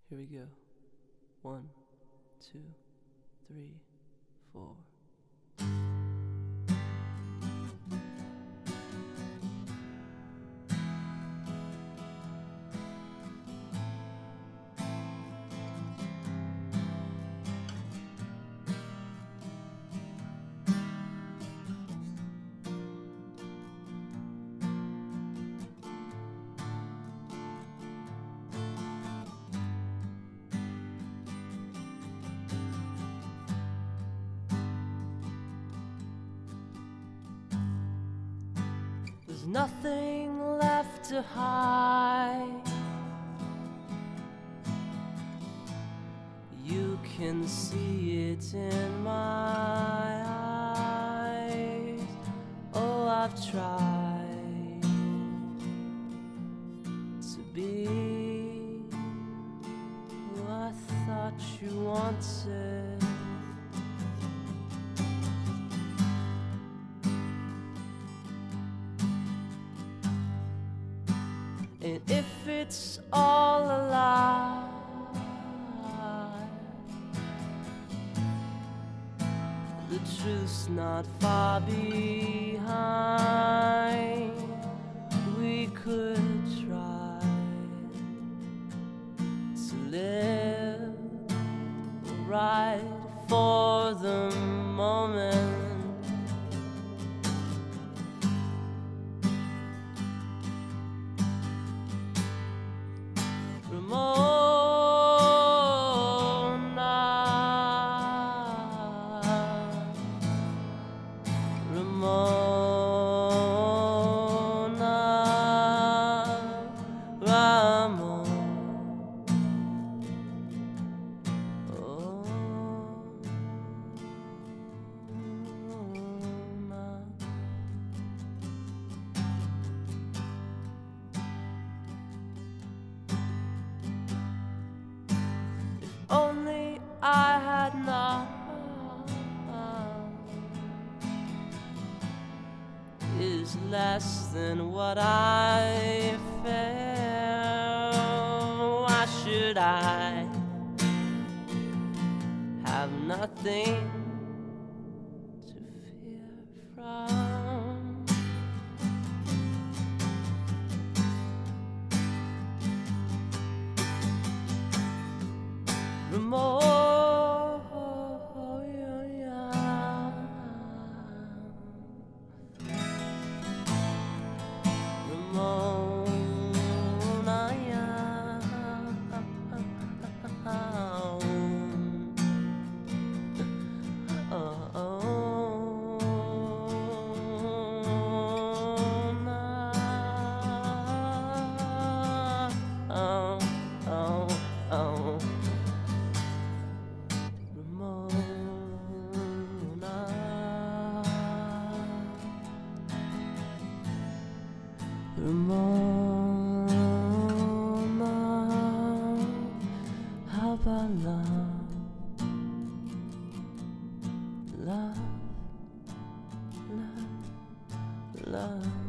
Here we go. 1, 2, 3, 4. There's nothing left to hide. You can see it in my eyes. Oh, I've tried to be who I thought you wanted. And if it's all a lie, the truth's not far behind. We could try to live right for the moment. Ramona, Ramona, Ramona. Oh, only I had known is less than what I felt. Why should I have nothing to fear from? Ramona, Ramona, how about love, love, love, love?